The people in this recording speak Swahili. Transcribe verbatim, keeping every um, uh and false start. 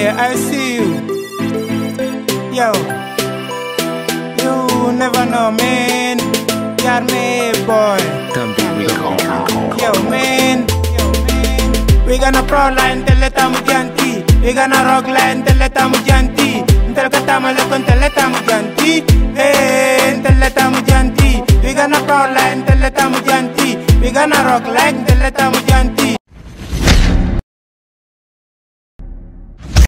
Yeah, I see you. Yo, you never know, man. You're me, boy. Yo, man. Yo, man. We gonna pro line teleta mujanti. We gonna rock line teleta mujanti. Teleta malekon teleta mujanti. Hey, teleta mujanti. We gonna pro line teleta mujanti. We gonna rock line teleta mujanti.